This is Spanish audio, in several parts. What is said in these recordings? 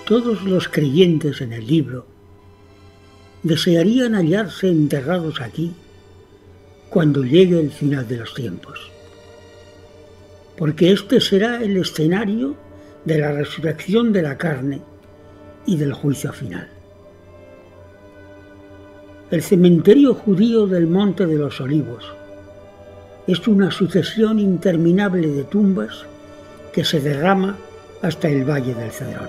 Todos los creyentes en el libro desearían hallarse enterrados aquí cuando llegue el final de los tiempos, porque este será el escenario de la resurrección de la carne y del juicio final. El cementerio judío del Monte de los Olivos es una sucesión interminable de tumbas que se derrama hasta el Valle del Cedrón.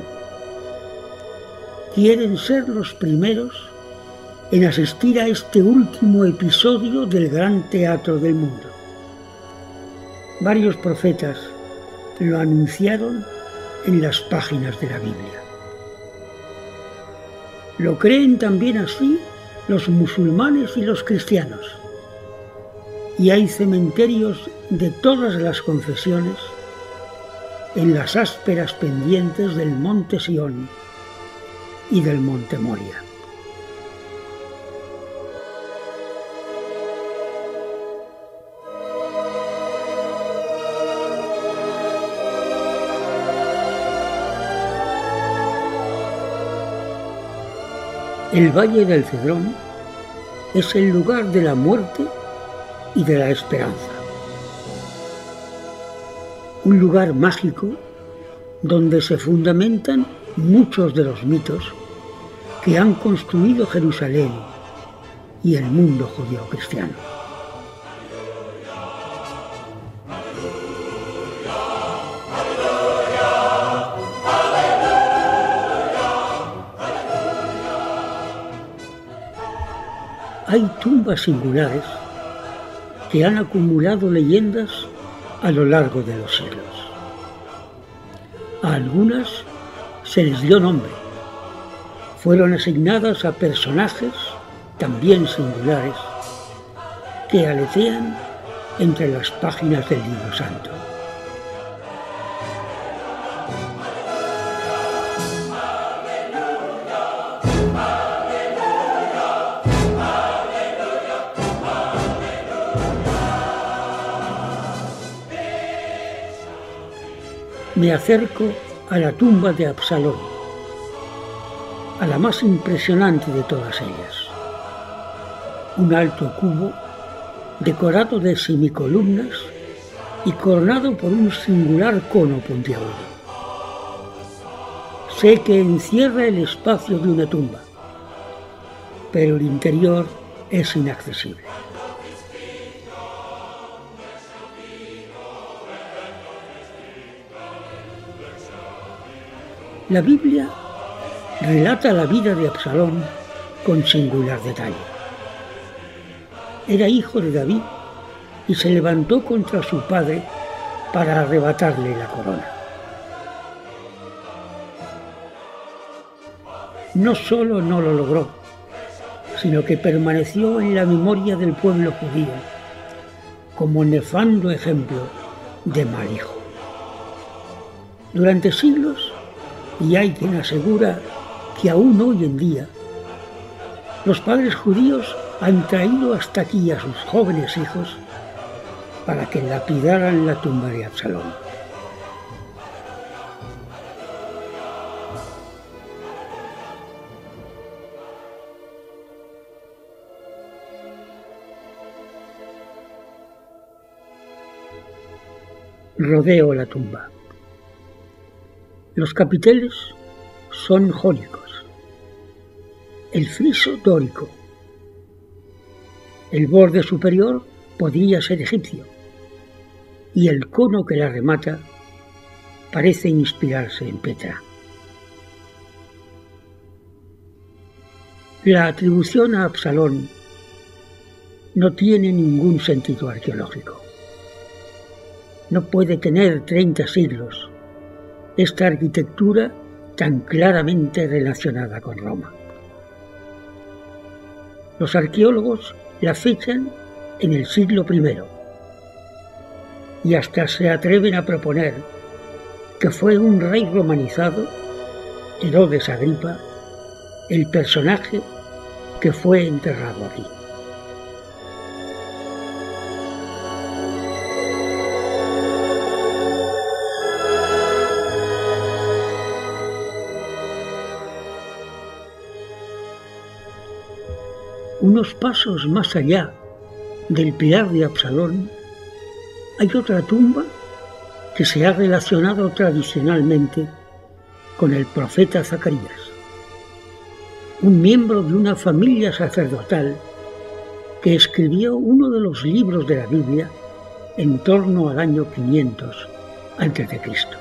Quieren ser los primeros en asistir a este último episodio del gran teatro del mundo. Varios profetas lo anunciaron en las páginas de la Biblia. Lo creen también así los musulmanes y los cristianos. Y hay cementerios de todas las confesiones en las ásperas pendientes del monte Sión y del monte Moria. El Valle del Cedrón es el lugar de la muerte y de la esperanza. Un lugar mágico donde se fundamentan muchos de los mitos que han construido Jerusalén y el mundo judío-cristiano. Hay tumbas singulares que han acumulado leyendas a lo largo de los siglos. A algunas se les dio nombre. Fueron asignadas a personajes también singulares que aletean entre las páginas del Libro Santo. Me acerco a la tumba de Absalón, a la más impresionante de todas ellas. Un alto cubo decorado de semicolumnas y coronado por un singular cono puntiagudo. Sé que encierra el espacio de una tumba, pero el interior es inaccesible. La Biblia relata la vida de Absalón con singular detalle. Era hijo de David y se levantó contra su padre para arrebatarle la corona. No solo no lo logró, sino que permaneció en la memoria del pueblo judío como nefando ejemplo de mal hijo. Durante siglos, y hay quien asegura que aún hoy en día, los padres judíos han traído hasta aquí a sus jóvenes hijos para que lapidaran la tumba de Absalón. Rodeo la tumba. Los capiteles son jónicos, el friso dórico. El borde superior podría ser egipcio y el cono que la remata parece inspirarse en Petra. La atribución a Absalón no tiene ningún sentido arqueológico. No puede tener 30 siglos esta arquitectura tan claramente relacionada con Roma. Los arqueólogos la fechan en el siglo I y hasta se atreven a proponer que fue un rey romanizado, Herodes Agripa, el personaje que fue enterrado aquí. Unos pasos más allá del pilar de Absalón, hay otra tumba que se ha relacionado tradicionalmente con el profeta Zacarías, un miembro de una familia sacerdotal que escribió uno de los libros de la Biblia en torno al año 500 a.C.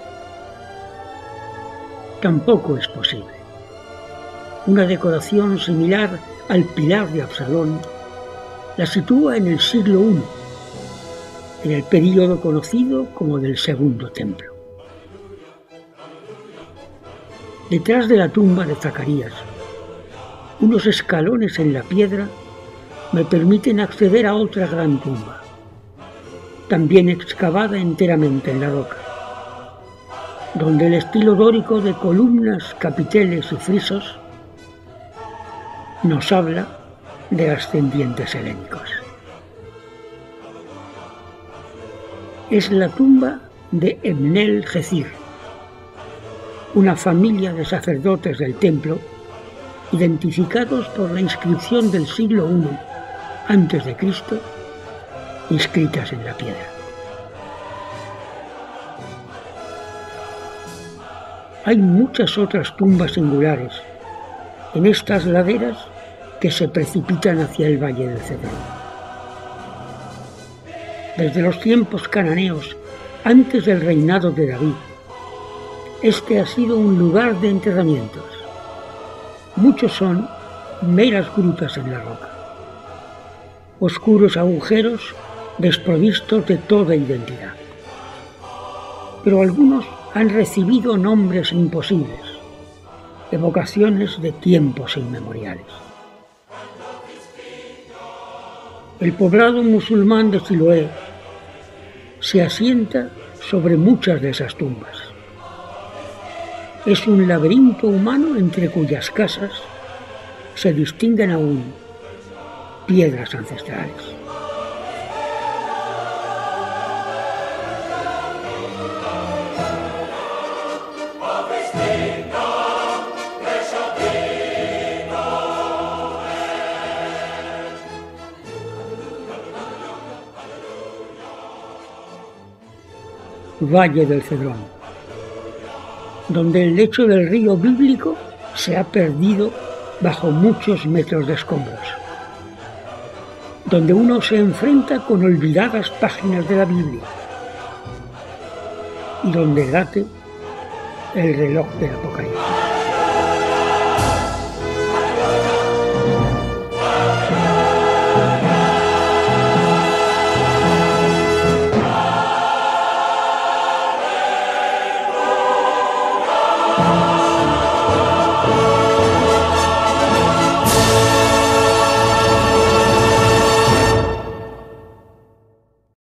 Tampoco es posible. Una decoración similar al pilar de Absalón la sitúa en el siglo I, en el período conocido como del Segundo Templo. Detrás de la tumba de Zacarías, unos escalones en la piedra me permiten acceder a otra gran tumba, también excavada enteramente en la roca, donde el estilo dórico de columnas, capiteles y frisos nos habla de ascendientes helénicos. Es la tumba de Ebnel-Gezir, una familia de sacerdotes del templo identificados por la inscripción del siglo I a.C., inscritas en la piedra. Hay muchas otras tumbas singulares en estas laderas que se precipitan hacia el Valle del Cedrón. Desde los tiempos cananeos, antes del reinado de David, este ha sido un lugar de enterramientos. Muchos son meras grutas en la roca, oscuros agujeros desprovistos de toda identidad. Pero algunos han recibido nombres imposibles, evocaciones de tiempos inmemoriales. El poblado musulmán de Siloé se asienta sobre muchas de esas tumbas. Es un laberinto humano entre cuyas casas se distinguen aún piedras ancestrales. Valle del Cedrón, donde el lecho del río bíblico se ha perdido bajo muchos metros de escombros, donde uno se enfrenta con olvidadas páginas de la Biblia y donde late el reloj del Apocalipsis.